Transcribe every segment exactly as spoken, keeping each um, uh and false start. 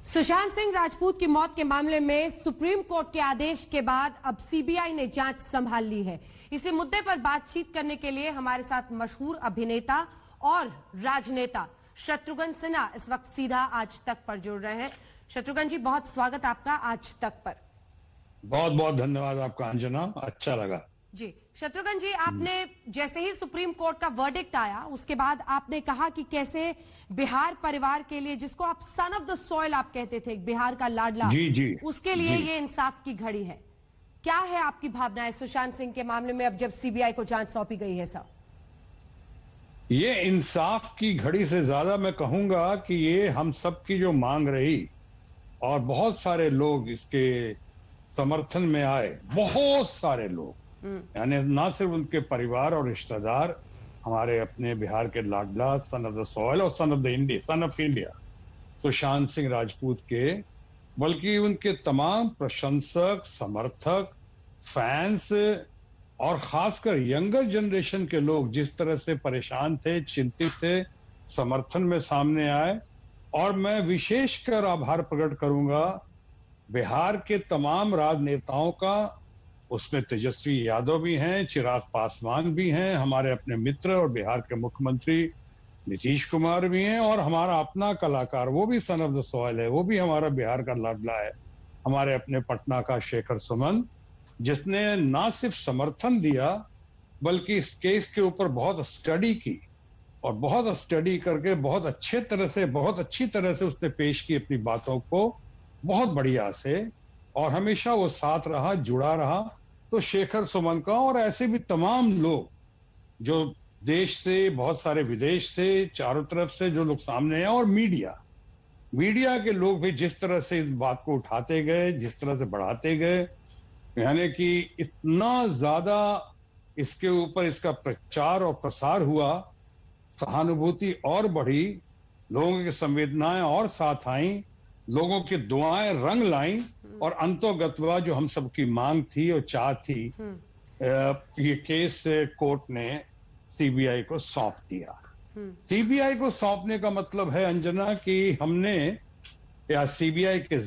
सुशांत सिंह राजपूत की मौत के मामले में सुप्रीम कोर्ट के आदेश के बाद अब सीबीआई ने जांच संभाल ली है। इसी मुद्दे पर बातचीत करने के लिए हमारे साथ मशहूर अभिनेता और राजनेता शत्रुघ्न सिन्हा इस वक्त सीधा आज तक पर जुड़ रहे हैं। शत्रुघ्न जी, बहुत स्वागत आपका आज तक पर। बहुत बहुत धन्यवाद आपका अंजना, अच्छा लगा जी। शत्रुघ्न जी, आपने जैसे ही सुप्रीम कोर्ट का वर्डिक्ट आया उसके बाद आपने कहा कि कैसे बिहार परिवार के लिए, जिसको आप सन ऑफ द सॉइल आप कहते थे, बिहार का लाडला, जी जी उसके लिए जी। ये इंसाफ की घड़ी है। क्या है आपकी भावनाएं सुशांत सिंह के मामले में अब जब सीबीआई को जांच सौंपी गई है? साहब, ये इंसाफ की घड़ी से ज्यादा मैं कहूंगा कि ये हम सब की जो मांग रही और बहुत सारे लोग इसके समर्थन में आए, बहुत सारे लोग, यानी ना सिर्फ उनके परिवार और रिश्तेदार, हमारे अपने बिहार के लाडला, सन ऑफ द सॉइल और son of the India, son of India Sushant Singh Rajput के, बल्कि उनके तमाम प्रशंसक, समर्थक, फैंस और खासकर यंगर जनरेशन के लोग जिस तरह से परेशान थे, चिंतित थे, समर्थन में सामने आए। और मैं विशेषकर आभार प्रकट करूंगा बिहार के तमाम राजनेताओं का। उसमें तेजस्वी यादव भी हैं, चिराग पासवान भी हैं, हमारे अपने मित्र और बिहार के मुख्यमंत्री नीतीश कुमार भी हैं, और हमारा अपना कलाकार, वो भी सन ऑफ द सॉइल है, वो भी हमारा बिहार का लाडला है, हमारे अपने पटना का शेखर सुमन, जिसने ना सिर्फ समर्थन दिया बल्कि इस केस के ऊपर बहुत स्टडी की और बहुत स्टडी करके बहुत अच्छे तरह से, बहुत अच्छी तरह से उसने पेश की अपनी बातों को, बहुत बढ़िया से, और हमेशा वो साथ रहा, जुड़ा रहा। तो शेखर सुमन का और ऐसे भी तमाम लोग जो देश से, बहुत सारे विदेश से, चारों तरफ से जो लोग सामने हैं, और मीडिया मीडिया के लोग भी जिस तरह से इस बात को उठाते गए, जिस तरह से बढ़ाते गए, यानी कि इतना ज्यादा इसके ऊपर इसका प्रचार और प्रसार हुआ, सहानुभूति और बढ़ी, लोगों की संवेदनाएं और साथ आई, लोगों की दुआएं रंग लाईं, और अंतोगत्वा जो हम सबकी मांग थी और चाह थी, ये केस कोर्ट ने सीबीआई को सौंप दिया। सीबीआई को सौंपने का मतलब है अंजना कि हमने या सीबीआई के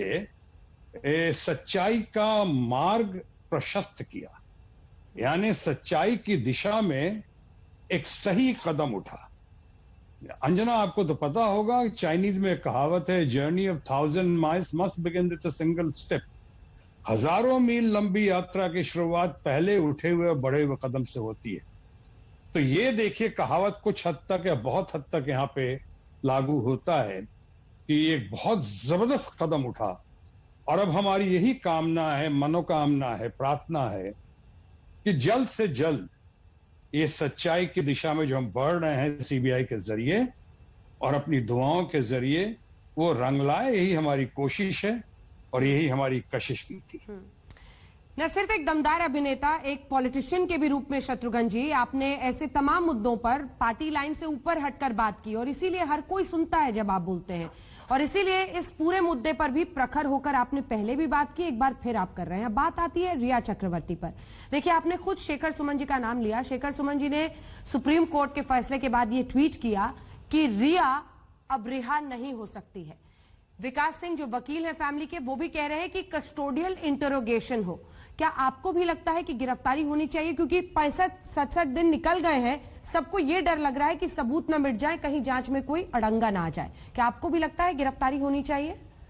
जरिए सच्चाई का मार्ग प्रशस्त किया, यानी सच्चाई की दिशा में एक सही कदम उठा। अंजना, आपको तो पता होगा, चाइनीज में कहावत है, journey of thousand miles must begin with a single step. हजारों मील लंबी यात्रा की शुरुआत पहले उठे हुए और बढ़े हुए कदम से होती है। तो ये देखिए, कहावत कुछ हद तक या बहुत हद तक यहाँ पे लागू होता है कि एक बहुत जबरदस्त कदम उठा, और अब हमारी यही कामना है, मनोकामना है, प्रार्थना है कि जल्द से जल्द ये सच्चाई की दिशा में जो हम बढ़ रहे हैं सीबीआई के जरिए और अपनी दुआओं के जरिए, वो रंग लाए। यही हमारी कोशिश है और यही हमारी कशिश की थी। न सिर्फ एक दमदार अभिनेता, एक पॉलिटिशियन के भी रूप में शत्रुघ्न जी, आपने ऐसे तमाम मुद्दों पर पार्टी लाइन से ऊपर हटकर बात की, और इसीलिए हर कोई सुनता है जब आप बोलते हैं, और इसीलिए इस पूरे मुद्दे पर भी प्रखर होकर आपने पहले भी बात की, एक बार फिर आप कर रहे हैं। बात आती है रिया चक्रवर्ती पर। देखिए, आपने खुद शेखर सुमन जी का नाम लिया। शेखर सुमन जी ने सुप्रीम कोर्ट के फैसले के बाद ये ट्वीट किया कि रिया अब रिहा नहीं हो सकती है। विकास सिंह जो वकील हैं फैमिली के, वो भी कह रहे हैं कि कस्टोडियल इंटरोगेशन हो। क्या आपको भी लगता है कि गिरफ्तारी होनी चाहिए? क्योंकि पैंसठ सड़सठ दिन निकल गए हैं, सबको ये डर लग रहा है कि सबूत न मिट जाए, कहीं जांच में कोई अड़ंगा ना आ जाए। क्या आपको भी लगता है गिरफ्तारी होनी चाहिए?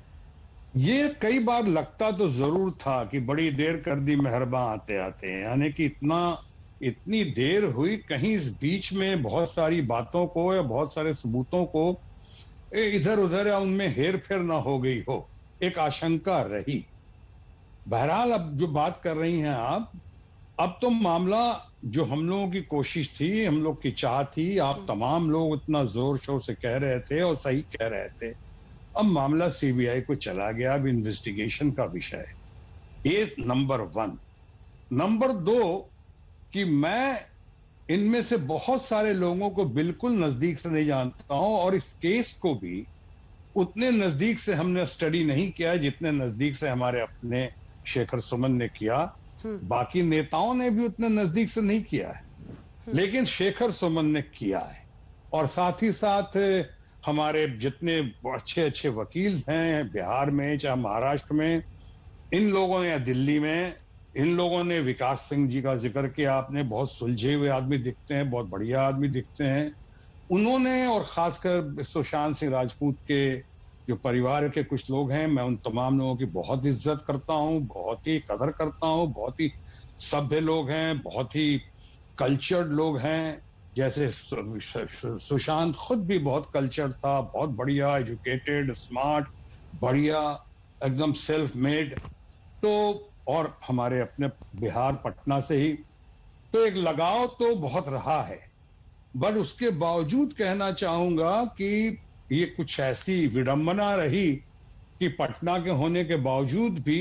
ये कई बार लगता तो जरूर था कि बड़ी देर कर दी मेहरबा आते आते, यानी कि इतना इतनी देर हुई, कहीं इस बीच में बहुत सारी बातों को या बहुत सारे सबूतों को इधर उधर या उनमें हेर फेर ना हो गई हो, एक आशंका रही। बहरहाल, अब जो बात कर रही हैं आप, अब तो मामला, जो हम लोगों की कोशिश थी, हम लोग की चाह थी, आप तमाम लोग इतना जोर शोर से कह रहे थे और सही कह रहे थे, अब मामला सीबीआई को चला गया। अब इन्वेस्टिगेशन का विषय है ये, नंबर वन। नंबर दो कि मैं इनमें से बहुत सारे लोगों को बिल्कुल नजदीक से नहीं जानता हूं, और इस केस को भी उतने नजदीक से हमने स्टडी नहीं किया जितने नजदीक से हमारे अपने शेखर सुमन ने किया। बाकी नेताओं ने भी उतने नजदीक से नहीं किया है, लेकिन शेखर सुमन ने किया है। और साथ ही साथ हमारे जितने अच्छे अच्छे वकील हैं बिहार में चाहे महाराष्ट्र में, इन लोगों ने, या दिल्ली में, इन लोगों ने, विकास सिंह जी का जिक्र किया आपने, बहुत सुलझे हुए आदमी दिखते हैं, बहुत बढ़िया आदमी दिखते हैं उन्होंने। और खासकर सुशांत सिंह राजपूत के जो परिवार के कुछ लोग हैं, मैं उन तमाम लोगों की बहुत इज्जत करता हूं, बहुत ही कदर करता हूं, बहुत ही सभ्य लोग हैं, बहुत ही कल्चर्ड लोग हैं। जैसे सुशांत खुद भी बहुत कल्चर था, बहुत बढ़िया, एजुकेटेड, स्मार्ट, बढ़िया, एकदम सेल्फ मेड। तो और हमारे अपने बिहार पटना से ही, तो एक लगाव तो बहुत रहा है। बट उसके बावजूद कहना चाहूंगा कि ये कुछ ऐसी विडंबना रही कि पटना के होने के बावजूद भी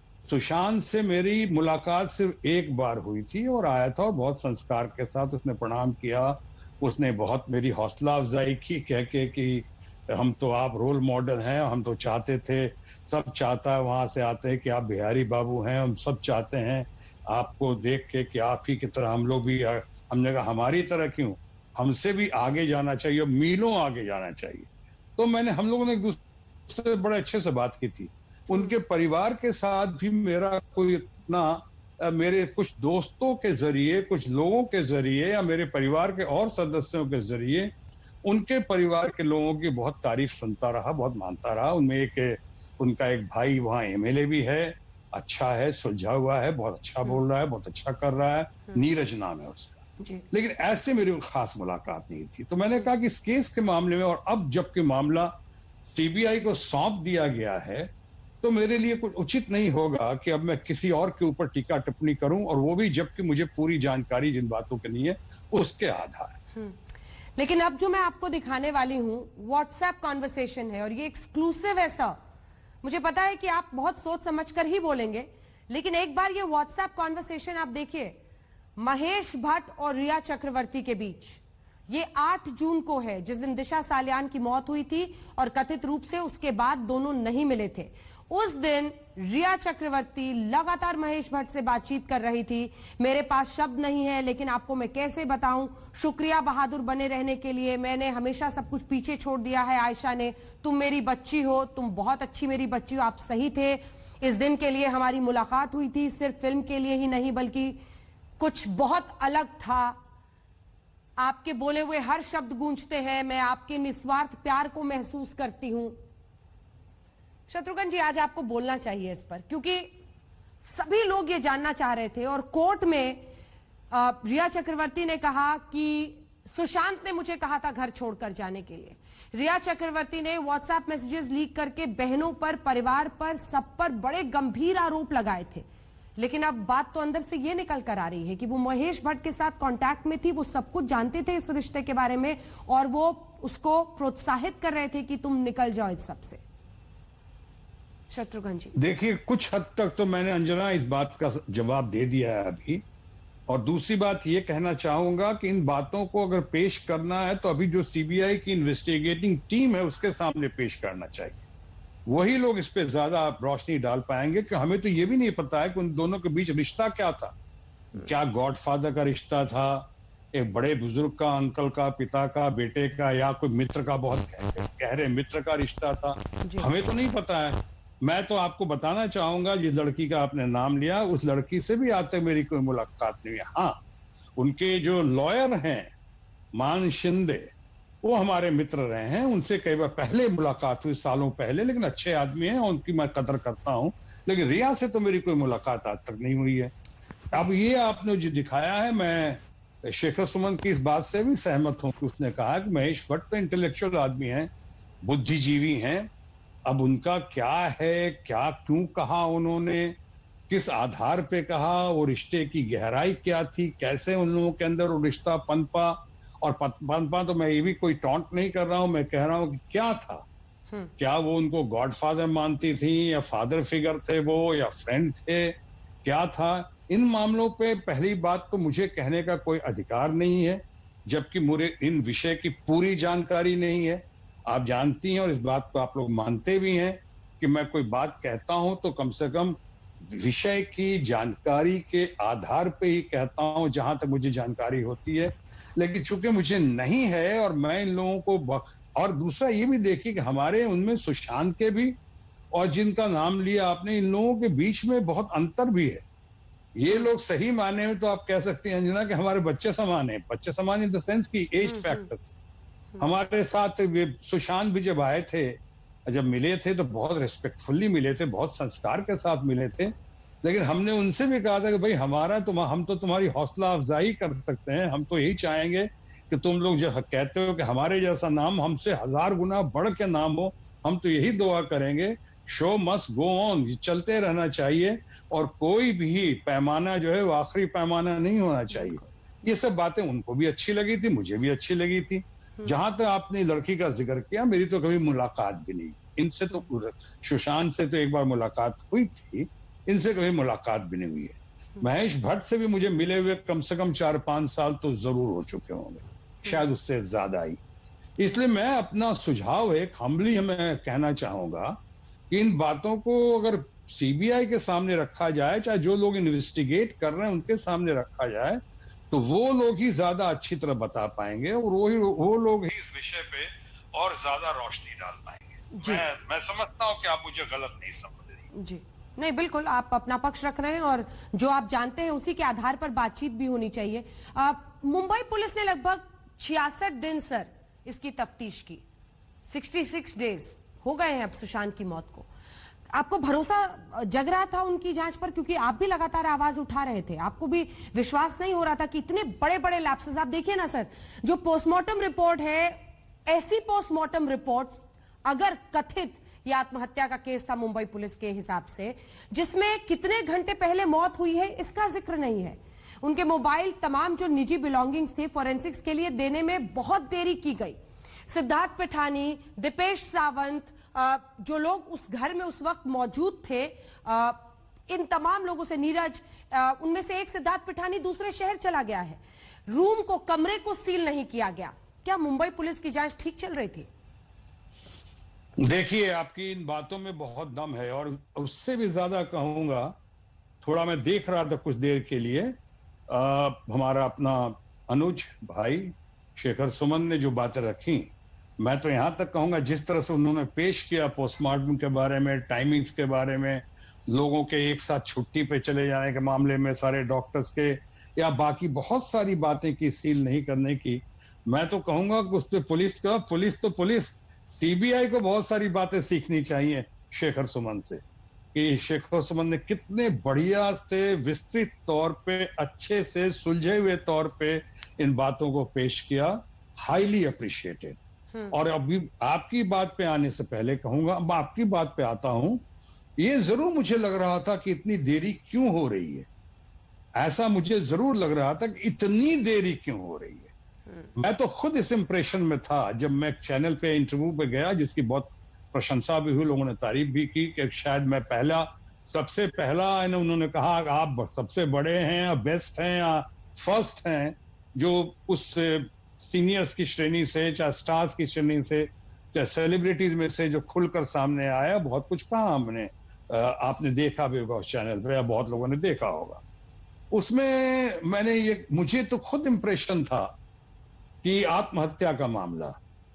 सुशांत से मेरी मुलाकात सिर्फ एक बार हुई थी और आया था, और बहुत संस्कार के साथ उसने प्रणाम किया। उसने बहुत मेरी हौसला अफजाई की, कह के कि हम तो, आप रोल मॉडल हैं, हम तो चाहते थे, सब चाहता है वहां से आते हैं कि आप बिहारी बाबू हैं, हम सब चाहते हैं आपको देख के कि आप ही की तरह हम लोग भी। हमने कहा हमारी तरह क्यों, हमसे भी आगे जाना चाहिए, मीलों आगे जाना चाहिए। तो मैंने, हम लोगों ने एक दूसरे से बड़े अच्छे से बात की थी। उनके परिवार के साथ भी मेरा कोई इतना, मेरे कुछ दोस्तों के जरिए, कुछ लोगों के जरिए, या मेरे परिवार के और सदस्यों के जरिए उनके परिवार के लोगों की बहुत तारीफ सुनता रहा, बहुत मानता रहा। उनमें एक, उनका एक भाई वहाँ एमएलए भी है, अच्छा है, सुलझा हुआ है, बहुत अच्छा बोल रहा है, बहुत अच्छा कर रहा है, नीरज नाम है उसका। लेकिन ऐसे मेरी खास मुलाकात नहीं थी। तो मैंने कहा कि इस केस के मामले में, और अब जबकि मामला सीबीआई को सौंप दिया गया है, तो मेरे लिए कुछ उचित नहीं होगा कि अब मैं किसी और के ऊपर टीका टिप्पणी करूं, और वो भी जबकि मुझे पूरी जानकारी जिन बातों की नहीं है उसके आधार। लेकिन अब जो मैं आपको दिखाने वाली हूं व्हाट्सएप कॉन्वर्सेशन है, और ये एक्सक्लूसिव है सर। मुझे पता है कि आप बहुत सोच समझकर ही बोलेंगे, लेकिन एक बार ये व्हाट्सएप कॉन्वर्सेशन आप देखिए महेश भट्ट और रिया चक्रवर्ती के बीच। ये आठ जून को है, जिस दिन दिशा सालियान की मौत हुई थी, और कथित रूप से उसके बाद दोनों नहीं मिले थे। उस दिन रिया चक्रवर्ती लगातार महेश भट्ट से बातचीत कर रही थी। मेरे पास शब्द नहीं है, लेकिन आपको मैं कैसे बताऊं, शुक्रिया बहादुर बने रहने के लिए, मैंने हमेशा सब कुछ पीछे छोड़ दिया है। आयशा ने, तुम मेरी बच्ची हो, तुम बहुत अच्छी मेरी बच्ची हो, आप सही थे। इस दिन के लिए हमारी मुलाकात हुई थी, सिर्फ फिल्म के लिए ही नहीं बल्कि कुछ बहुत अलग था। आपके बोले हुए हर शब्द गूंजते हैं, मैं आपके निस्वार्थ प्यार को महसूस करती हूं। शत्रुघ्न जी, आज आपको बोलना चाहिए इस पर, क्योंकि सभी लोग ये जानना चाह रहे थे। और कोर्ट में आ, रिया चक्रवर्ती ने कहा कि सुशांत ने मुझे कहा था घर छोड़कर जाने के लिए। रिया चक्रवर्ती ने व्हाट्सएप मैसेजेस लीक करके बहनों पर, परिवार पर, सब पर बड़े गंभीर आरोप लगाए थे। लेकिन अब बात तो अंदर से ये निकल कर आ रही है कि वो महेश भट्ट के साथ कांटेक्ट में थी, वो सब कुछ जानते थे इस रिश्ते के बारे में, और वो उसको प्रोत्साहित कर रहे थे कि तुम निकल जाओ इस सब से। शत्रुघ्न जी, देखिए, कुछ हद तक तो मैंने अंजना इस बात का जवाब दे दिया है अभी। और दूसरी बात ये कहना चाहूंगा कि इन बातों को अगर पेश करना है तो अभी जो सीबीआई की इन्वेस्टिगेटिंग टीम है उसके सामने पेश करना चाहिए। वही लोग इस पे ज्यादा रोशनी डाल पाएंगे, कि हमें तो ये भी नहीं पता है कि उन दोनों के बीच रिश्ता क्या था। क्या गॉडफादर का रिश्ता था, एक बड़े बुजुर्ग का, अंकल का, पिता का, बेटे का, या कोई मित्र का, बहुत गहरे मित्र का रिश्ता था, हमें तो नहीं पता है। मैं तो आपको बताना चाहूंगा, जिस लड़की का आपने नाम लिया, उस लड़की से भी आज तक मेरी कोई मुलाकात नहीं है। हाँ, उनके जो लॉयर हैं मान शिंदे, वो हमारे मित्र रहे हैं, उनसे कई बार पहले मुलाकात हुई, सालों पहले, लेकिन अच्छे आदमी हैं, उनकी मैं कदर करता हूं। लेकिन रिया से तो मेरी कोई मुलाकात आज तक नहीं हुई है। अब ये आपने जो दिखाया है, मैं शेखर सुमन की इस बात से भी सहमत हूं कि उसने कहा कि महेश भट्ट तो इंटेलेक्चुअल आदमी हैं, बुद्धिजीवी हैं। अब उनका क्या है, क्या क्यों कहा उन्होंने, किस आधार पे कहा, वो रिश्ते की गहराई क्या थी, कैसे उन लोगों के अंदर वो रिश्ता पनपा, और पनपा तो मैं ये भी कोई टॉन्ट नहीं कर रहा हूं, मैं कह रहा हूं कि क्या था। क्या वो उनको गॉडफादर मानती थी, या फादर फिगर थे वो, या फ्रेंड थे, क्या था। इन मामलों पे पहली बात तो मुझे कहने का कोई अधिकार नहीं है, जबकि मुझे इन विषय की पूरी जानकारी नहीं है। आप जानती हैं और इस बात को आप लोग मानते भी हैं कि मैं कोई बात कहता हूं तो कम से कम विषय की जानकारी के आधार पे ही कहता हूं, जहां तक मुझे जानकारी होती है। लेकिन चूंकि मुझे नहीं है और मैं इन लोगों को और दूसरा ये भी देखिए कि हमारे उनमें सुशांत के भी और जिनका नाम लिया आपने, इन लोगों के बीच में बहुत अंतर भी है। ये लोग सही माने में तो आप कह सकते हैं अंजना कि हमारे बच्चे समान है, बच्चे समान इन द सेंस की एज फैक्टर से। हमारे साथ सुशांत भी जब आए थे, जब मिले थे तो बहुत रिस्पेक्टफुली मिले थे, बहुत संस्कार के साथ मिले थे, लेकिन हमने उनसे भी कहा था कि भाई हमारा तुम हम तो तुम्हारी हौसला अफजाई कर सकते हैं, हम तो यही चाहेंगे कि तुम लोग जो कहते हो कि हमारे जैसा नाम हमसे हजार गुना बढ़ के नाम हो, हम तो यही दुआ करेंगे। शो मस्ट गो ऑन, चलते रहना चाहिए और कोई भी पैमाना जो है वो आखिरी पैमाना नहीं होना चाहिए। ये सब बातें उनको भी अच्छी लगी थी, मुझे भी अच्छी लगी थी। जहां तक आपने लड़की का जिक्र किया, मेरी तो कभी मुलाकात भी नहीं, इनसे तो सुशांत से तो एक बार मुलाकात हुई थी, इनसे कभी मुलाकात भी नहीं हुई है। महेश भट्ट से भी मुझे मिले हुए कम से कम चार पांच साल तो जरूर हो चुके होंगे, शायद उससे ज्यादा ही। इसलिए मैं अपना सुझाव एक हम्बली मैं कहना चाहूंगा कि इन बातों को अगर सीबीआई के सामने रखा जाए, चाहे जो लोग इन्वेस्टिगेट कर रहे हैं उनके सामने रखा जाए, तो वो लोग ही ज्यादा अच्छी तरह बता पाएंगे और वो ही वो लोग ही इस विषय पे और ज्यादा रोशनी डाल पाएंगे। मैं मैं समझता हूं कि आप मुझे गलत नहीं समझ रही। जी नहीं, बिल्कुल आप अपना पक्ष रख रहे हैं और जो आप जानते हैं उसी के आधार पर बातचीत भी होनी चाहिए। आ, मुंबई पुलिस ने लगभग छियासठ दिन सर इसकी तफ्तीश की, छियासठ डेज हो गए हैं अब सुशांत की मौत को। आपको भरोसा जग रहा था उनकी जांच पर, क्योंकि आप भी लगातार आवाज उठा रहे थे, आपको भी विश्वास नहीं हो रहा था कि इतने बड़े बड़े लैप्सेस। आप देखिए ना सर, जो पोस्टमार्टम रिपोर्ट है, ऐसी पोस्टमार्टम रिपोर्ट अगर कथित ये आत्महत्या का केस था मुंबई पुलिस के हिसाब से, जिसमें कितने घंटे पहले मौत हुई है इसका जिक्र नहीं है। उनके मोबाइल, तमाम जो निजी बिलोंगिंग्स थे फोरेंसिक्स के लिए देने में बहुत देरी की गई। सिद्धार्थ पिठानी, दीपेश सावंत, जो लोग उस घर में उस वक्त मौजूद थे, इन तमाम लोगों से, नीरज, उनमें से एक सिद्धार्थ पिठानी दूसरे शहर चला गया है, रूम को, कमरे को सील नहीं किया गया। क्या मुंबई पुलिस की जांच ठीक चल रही थी? देखिए, आपकी इन बातों में बहुत दम है और उससे भी ज्यादा कहूंगा, थोड़ा मैं देख रहा था कुछ देर के लिए, आ, हमारा अपना अनुज भाई शेखर सुमन ने जो बातें रखी, मैं तो यहां तक कहूंगा जिस तरह से उन्होंने पेश किया पोस्टमार्टम के बारे में, टाइमिंग्स के बारे में, लोगों के एक साथ छुट्टी पे चले जाने के मामले में, सारे डॉक्टर्स के, या बाकी बहुत सारी बातें की, सील नहीं करने की, मैं तो कहूंगा कि उस पर पुलिस का पुलिस तो पुलिस सीबीआई को बहुत सारी बातें सीखनी चाहिए शेखर सुमन से, कि शेखर सुमन ने कितने बढ़िया से विस्तृत तौर पे, अच्छे से सुलझे हुए तौर पे इन बातों को पेश किया। Highly appreciated. और अभी आपकी बात पे आने से पहले कहूंगा, मैं आपकी बात पे आता हूं, ये जरूर मुझे लग रहा था कि इतनी देरी क्यों हो रही है, ऐसा मुझे जरूर लग रहा था कि इतनी देरी क्यों हो रही है। मैं तो खुद इस इंप्रेशन में था जब मैं चैनल पे इंटरव्यू पे गया, जिसकी बहुत प्रशंसा भी हुई, लोगों ने तारीफ भी की कि शायद मैं पहला, सबसे पहला, उन्होंने कहा आप सबसे बड़े हैं या बेस्ट हैं या फर्स्ट हैं जो उस सीनियर्स की श्रेणी से, चाहे स्टार्स की श्रेणी से, चाहे सेलिब्रिटीज में से जो खुलकर सामने आया। बहुत कुछ कहा हमने, आपने देखा भी होगा उस चैनल पर, या बहुत लोगों ने देखा होगा। उसमें मैंने ये, मुझे तो खुद इंप्रेशन था कि आत्महत्या का मामला,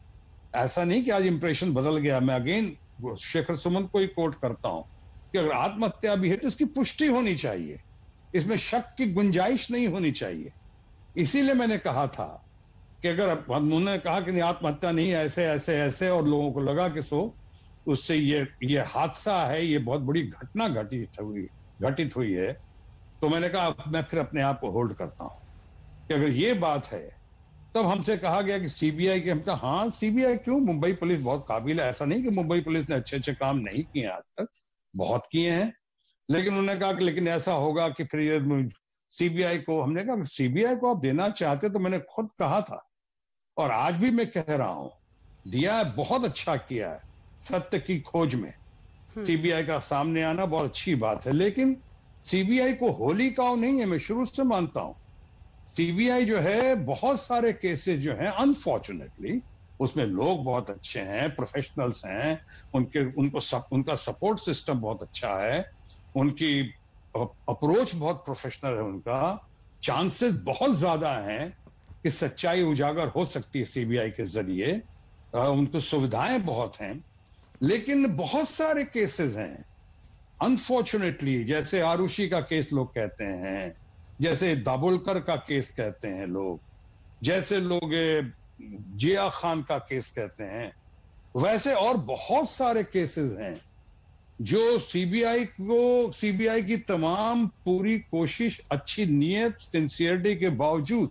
ऐसा नहीं कि आज इंप्रेशन बदल गया। मैं अगेन शेखर सुमन को ही कोट करता हूं कि अगर आत्महत्या भी है तो इसकी पुष्टि होनी चाहिए, इसमें शक की गुंजाइश नहीं होनी चाहिए। इसीलिए मैंने कहा था कि अगर उन्होंने कहा कि नहीं आत्महत्या नहीं, ऐसे ऐसे ऐसे, और लोगों को लगा कि सो उससे ये ये हादसा है, ये बहुत बड़ी घटना घटित हुई घटित हुई है, तो मैंने कहा मैं फिर अपने आप को होल्ड करता हूं कि अगर ये बात है। तब हमसे कहा गया कि सीबीआई के, हम कहा हाँ सीबीआई क्यों, मुंबई पुलिस बहुत काबिल है, ऐसा नहीं कि मुंबई पुलिस ने अच्छे अच्छे काम नहीं किए, आज तक बहुत किए हैं। लेकिन उन्होंने कहा कि लेकिन ऐसा होगा कि फिर सीबीआई को, हमने कहा सीबीआई को आप देना चाहते तो मैंने खुद कहा था और आज भी मैं कह रहा हूं, दिया है, बहुत अच्छा किया है सत्य की खोज में। सीबीआई का सामने आना बहुत अच्छी बात है, लेकिन सीबीआई को होली काऊ नहीं है, मैं शुरू से मानता हूं। सीबीआई जो है, बहुत सारे केसेस जो हैं अनफॉर्चुनेटली उसमें लोग बहुत अच्छे हैं, प्रोफेशनल्स हैं, उनके उनको सब, उनका सपोर्ट सिस्टम बहुत अच्छा है, उनकी अप्रोच बहुत प्रोफेशनल है, उनका चांसेस बहुत ज्यादा हैं कि सच्चाई उजागर हो सकती है सीबीआई के जरिए। उनको सुविधाएं बहुत हैं, लेकिन बहुत सारे केसेस हैं अनफॉर्चुनेटली, जैसे आरुषि का केस लोग कहते हैं, जैसे दाभोलकर का केस कहते हैं लोग, जैसे लोग जिया खान का केस कहते हैं, वैसे और बहुत सारे केसेस हैं जो सीबीआई को सीबीआई की तमाम पूरी कोशिश, अच्छी नीयत, सिंसियरिटी के बावजूद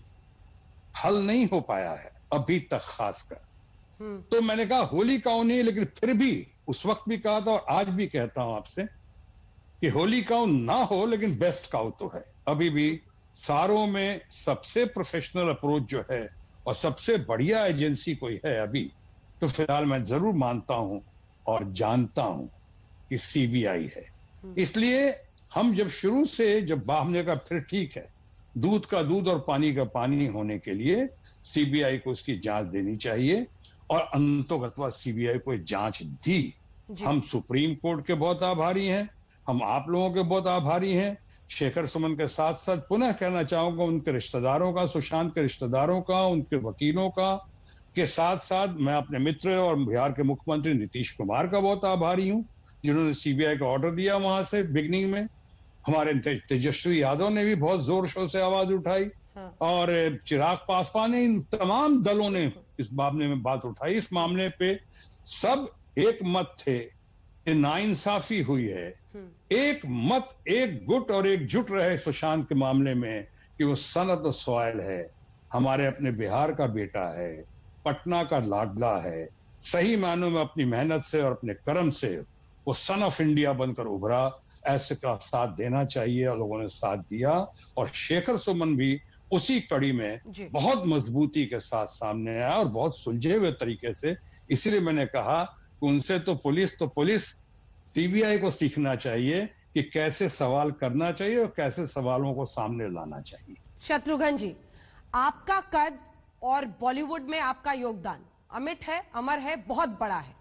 हल नहीं हो पाया है अभी तक, खासकर। तो मैंने कहा होली काउ नहीं, लेकिन फिर भी उस वक्त भी कहा था और आज भी कहता हूं आपसे कि होली काउ ना हो, लेकिन बेस्ट काउ तो है अभी भी। सारों में सबसे प्रोफेशनल अप्रोच जो है और सबसे बढ़िया एजेंसी कोई है अभी, तो फिलहाल मैं जरूर मानता हूं और जानता हूं कि सीबीआई है। इसलिए हम जब शुरू से जब हमने कहा फिर ठीक है, दूध का दूध और पानी का पानी होने के लिए सीबीआई को उसकी जांच देनी चाहिए, और अंततोगत्वा सीबीआई को जांच दी। हम सुप्रीम कोर्ट के बहुत आभारी हैं, हम आप लोगों के बहुत आभारी हैं। शेखर सुमन के साथ साथ पुनः कहना चाहूंगा उनके रिश्तेदारों का, सुशांत के रिश्तेदारों का, उनके वकीलों का, के साथ साथ मैं अपने मित्र और बिहार के मुख्यमंत्री नीतीश कुमार का बहुत आभारी हूं, जिन्होंने सीबीआई का ऑर्डर दिया वहां से बिगनिंग में। हमारे तेजस्वी यादव ने भी बहुत जोर शोर से आवाज उठाई, हाँ। और चिराग पासवान ने, इन तमाम दलों ने इस मामले में बात उठाई। इस मामले पे सब एक मत थे कि नाइंसाफी हुई है, एक मत, एक गुट और एक जुट रहे सुशांत के मामले में कि वो सन ऑफ द सॉइल है, हमारे अपने बिहार का बेटा है, पटना का लाडला है, सही मायनों में अपनी मेहनत से और अपने कर्म से वो सन ऑफ इंडिया बनकर उभरा। ऐसे का साथ देना चाहिए, और लोगों ने साथ दिया, और शेखर सुमन भी उसी कड़ी में बहुत मजबूती के साथ सामने आया और बहुत सुलझे हुए तरीके से। इसीलिए मैंने कहा कि उनसे तो पुलिस तो पुलिस सीबीआई को सीखना चाहिए कि कैसे सवाल करना चाहिए और कैसे सवालों को सामने लाना चाहिए। शत्रुघ्न जी, आपका कद और बॉलीवुड में आपका योगदान अमिट है, अमर है, बहुत बड़ा है।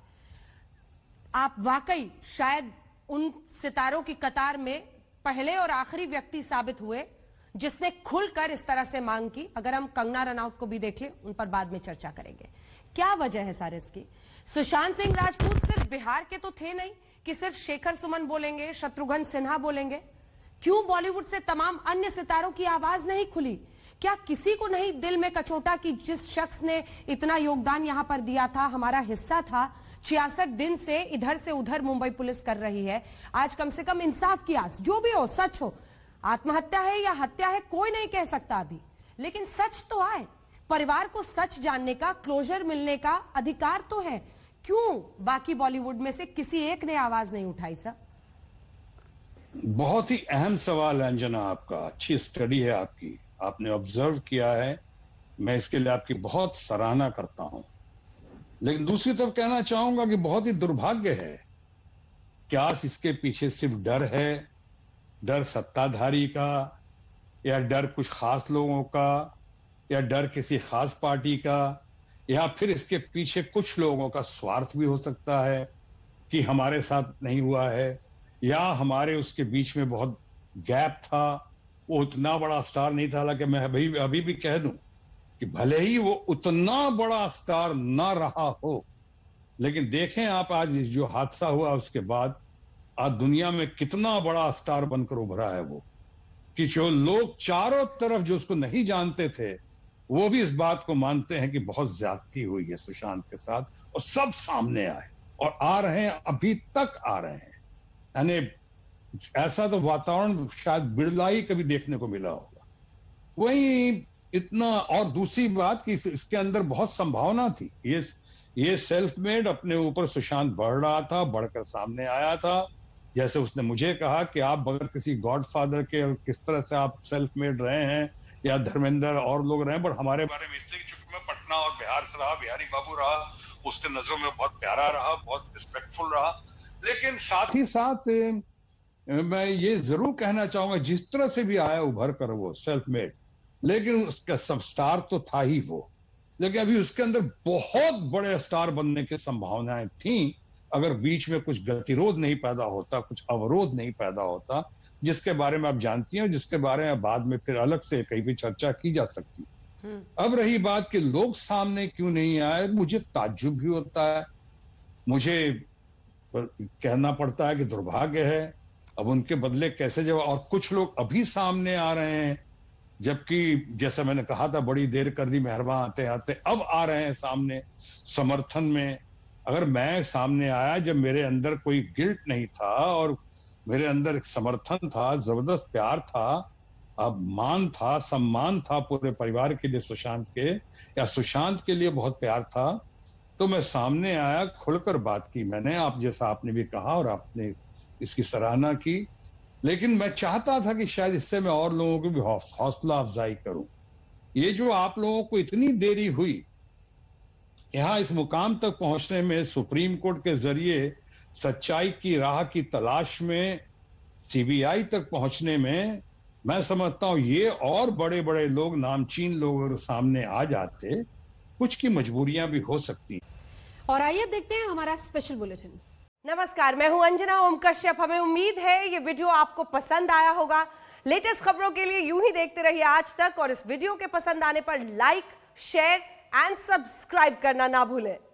आप वाकई शायद उन सितारों की कतार में पहले और आखिरी व्यक्ति साबित हुए जिसने खुलकर इस तरह से मांग की। अगर हम कंगना रनौत को भी देख लें, उन पर बाद में चर्चा करेंगे। क्या वजह है सारे इसकी? सुशांत सिंह राजपूत सिर्फ बिहार के तो थे नहीं कि सिर्फ शेखर सुमन बोलेंगे, शत्रुघ्न सिन्हा बोलेंगे। क्यों बॉलीवुड से तमाम अन्य सितारों की आवाज नहीं खुली? क्या किसी को नहीं दिल में कचोटा कि जिस शख्स ने इतना योगदान यहां पर दिया था, हमारा हिस्सा था, छियासठ दिन से इधर से उधर मुंबई पुलिस कर रही है, आज कम से कम इंसाफ की आस, जो भी हो, सच हो, आत्महत्या है या हत्या है कोई नहीं कह सकता अभी, लेकिन सच तो आए, परिवार को सच जानने का, क्लोजर मिलने का अधिकार तो है। क्यों बाकी बॉलीवुड में से किसी एक ने आवाज नहीं उठाई? सर, बहुत ही अहम सवाल है अंजना आपका, अच्छी स्टडी है आपकी, आपने ऑब्जर्व किया है, मैं इसके लिए आपकी बहुत सराहना करता हूं। लेकिन दूसरी तरफ कहना चाहूंगा कि बहुत ही दुर्भाग्य है, क्या इसके पीछे सिर्फ डर है, डर सत्ताधारी का, या डर कुछ खास लोगों का, या डर किसी खास पार्टी का, या फिर इसके पीछे कुछ लोगों का स्वार्थ भी हो सकता है कि हमारे साथ नहीं हुआ है, या हमारे उसके बीच में बहुत गैप था, वो उतना बड़ा स्टार नहीं था। हालांकि मैं अभी अभी भी कह दूं कि भले ही वो उतना बड़ा स्टार ना रहा हो, लेकिन देखें आप आज जो हादसा हुआ उसके बाद आज दुनिया में कितना बड़ा स्टार बनकर उभरा है वो, कि जो लोग चारों तरफ जो उसको नहीं जानते थे वो भी इस बात को मानते हैं कि बहुत ज्यादती हुई है सुशांत के साथ, और सब सामने आए और आ रहे हैं, अभी तक आ रहे हैं। यानी ऐसा तो वातावरण शायद बिरला ही कभी देखने को मिला होगा। वही इतना, और दूसरी बात कि इसके अंदर बहुत संभावना थी। ये ये सेल्फ मेड अपने ऊपर सुशांत बढ़ रहा था, बढ़कर सामने आया था। जैसे उसने मुझे कहा कि आप बगैर किसी गॉडफादर के किस तरह से आप सेल्फ मेड रहे हैं, या धर्मेंद्र और लोग रहे हैं, बट हमारे बारे में इसलिए चूंकि मैं पटना और बिहार से रहा, बिहारी बाबू रहा, उसके नजरों में बहुत प्यारा रहा, बहुत रिस्पेक्टफुल रहा। लेकिन साथ ही साथ मैं ये जरूर कहना चाहूंगा, जिस तरह से भी आया उभर कर वो सेल्फ मेड, लेकिन उसका सब स्टार तो था ही वो, लेकिन अभी उसके अंदर बहुत बड़े स्टार बनने की संभावनाएं थी, अगर बीच में कुछ गतिरोध नहीं पैदा होता, कुछ अवरोध नहीं पैदा होता, जिसके बारे में आप जानती हैं, जिसके बारे में बाद में फिर अलग से कहीं भी चर्चा की जा सकती। अब रही बात कि लोग सामने क्यों नहीं आए, मुझे ताज्जुब भी होता है, मुझे कहना पड़ता है कि दुर्भाग्य है। अब उनके बदले कैसे जवाब, और कुछ लोग अभी सामने आ रहे हैं, जबकि जैसा मैंने कहा था बड़ी देर कर दी मेहरबान आते आते, अब आ रहे हैं सामने समर्थन में। अगर मैं सामने आया जब मेरे अंदर कोई गिल्ट नहीं था और मेरे अंदर एक समर्थन था, जबरदस्त प्यार था, अब मान था, सम्मान था पूरे परिवार के लिए सुशांत के, या सुशांत के लिए बहुत प्यार था, तो मैं सामने आया, खुलकर बात की मैंने, आप जैसा आपने भी कहा और आपने इसकी सराहना की। लेकिन मैं चाहता था कि शायद इससे मैं और लोगों की भी हौसला अफजाई करूं। ये जो आप लोगों को इतनी देरी हुई यहां इस मुकाम तक पहुंचने में, सुप्रीम कोर्ट के जरिए सच्चाई की राह की तलाश में सीबीआई तक पहुंचने में, मैं समझता हूं ये और बड़े बड़े लोग, नामचीन लोग अगर सामने आ जाते, कुछ की मजबूरियां भी हो सकती। और आइए अब देखते हैं हमारा स्पेशल बुलेटिन। नमस्कार, मैं हूं अंजना ओम कश्यप। हमें उम्मीद है ये वीडियो आपको पसंद आया होगा। लेटेस्ट खबरों के लिए यूं ही देखते रहिए आज तक, और इस वीडियो के पसंद आने पर लाइक, शेयर एंड सब्सक्राइब करना ना भूलें।